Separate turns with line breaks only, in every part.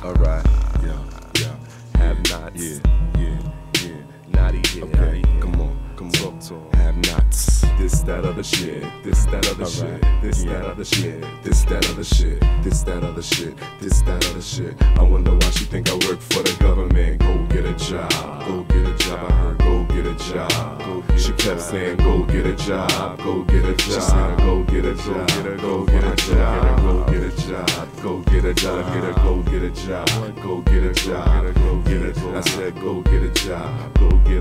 Alright,
Yeah.
have nots.
Yeah.
Naughty, yeah.
Okay,
Yeah.
come on.
Talk to 'em.
Have nots. This, that, other shit. This, that, other shit. This, that, other shit. This, that, other shit. This, that, other shit. This, that, other shit. I wonder why she think I work for the government. Go get a job. Go get a job. I heard go get a job. She kept saying go get a job. Go get a job. She said go get a job. Go get a job. Go get a job. Go get a job. Go get a job. Go get a job. Go get a job. I said go get a job. Go get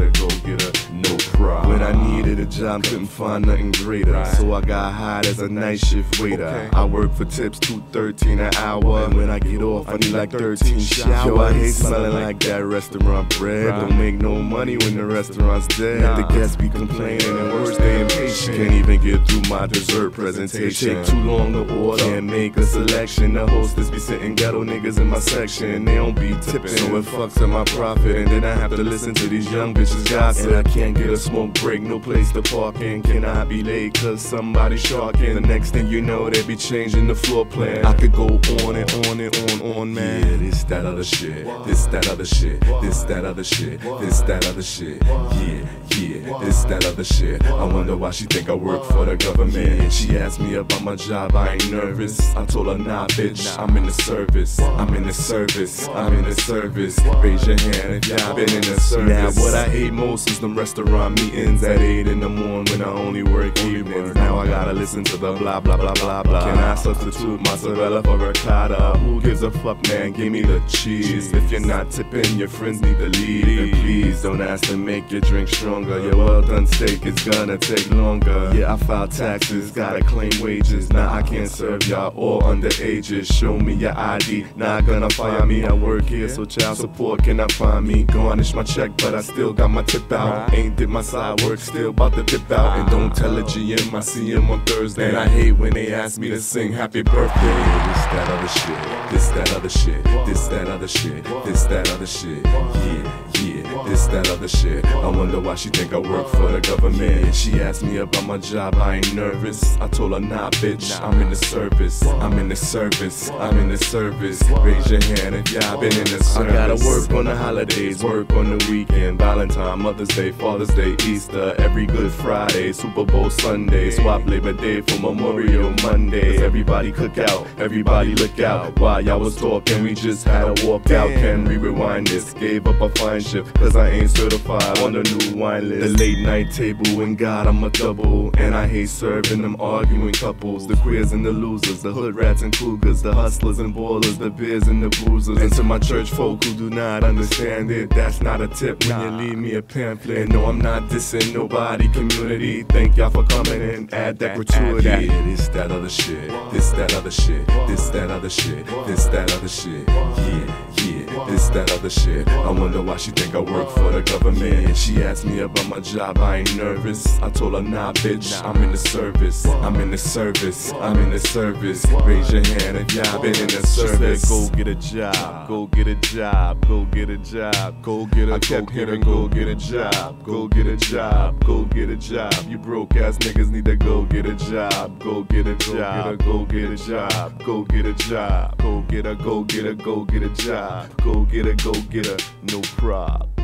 a no problem. When I needed a job, couldn't find nothing greater, so I got hired as a night shift waiter. I work for tips, $2.13 an hour, and when I get off, I need like 13 showers. Yo, I hate smelling like that restaurant bread. Don't make no money when the restaurant's dead. The guests be complaining and worse, they impatient. Can't even get through my dessert presentation. Take too long to order, can't make a selection. The hostess be sitting ghetto niggas in my section. They don't be tipping, so it fucks up my profit. And then I have to listen to these young bitches gossip. And I can't get a smoke break, no place to park in. Can I be late cause somebody sharking? The next thing you know, they be changing the floor plan. I could go on and on and on, man. Yeah, this, that, other shit. This, that, other shit. This, that, other shit. This, that, other shit. Yeah. This, that, other shit. I wonder why she think I work for the government. She asked me about my job, I ain't nervous. I told her, nah, bitch, I'm in the service. I'm in the service. I'm in the service. Raise your hand if y'all been in the service. Now, what I hate most is them restaurant meetings at 8 in the morning when I only work evenings. Now I gotta listen to the blah blah blah blah blah. Can I substitute mozzarella for ricotta? Who gives a fuck, man? Give me the cheese. If you're not tipping, your friends need to leave. And please don't ask to make your drink stronger. Your well done steak is gonna take longer. Yeah, I file taxes, gotta claim wages. Now I can't serve y'all all underages. Show me your ID, not gonna fire me. I work here, so child support cannot find me. Garnish my check, but I still got my tip out. Ain't did my side work, still about to dip out. And don't tell a GM I see him on Thursday. And I hate when they ask me to sing happy birthday. This, that, other shit. This, that, other shit. This, that, other shit. This, that, other shit. Yeah. This, that, other shit. I wonder why she think I work for the government. She asked me about my job, I ain't nervous. I told her, nah, bitch, I'm in the service. I'm in the service. I'm in the service. Raise your hand if y'all been in the service. I gotta work on the holidays, work on the weekend. Valentine, Mother's Day, Father's Day, Easter, every Good Friday, Super Bowl Sunday, swap Labor Day for Memorial Monday. 'Cause everybody cook out, everybody look out. While y'all was talking, we just had a walkout. Can we rewind this? Gave up a fine shift, cause I ain't certified on the new wine list. The late night table, and God, I'm a double. And I hate serving them arguing couples. The queers and the losers, the hood rats and cougars, the hustlers and ballers, the beers and the boozers. And to my church folk who do not understand it, that's not a tip when you leave me a pamphlet. And no, I'm not dissing nobody, community. Thank y'all for coming and add that gratuity. Yeah, this, that, other shit. This, that, other shit. This, that, other shit. This, that, other shit. Yeah. This, that, other shit. I wonder why she think I work for the government. She asked me about my job, I ain't nervous. I told her, nah, bitch, I'm in the service. I'm in the service. I'm in the service. Raise your hand if y'all been in the service. She said, go get a job. Go get a job. Go get a job. Go get a. I kept hearing, go get a job. Go get a job. Go get a job. You broke ass niggas need to go get a job. Go get a job. Go get a job. Go get a job. Go get a. Go get a. Go get a job. Go get a. Go get a. No prob.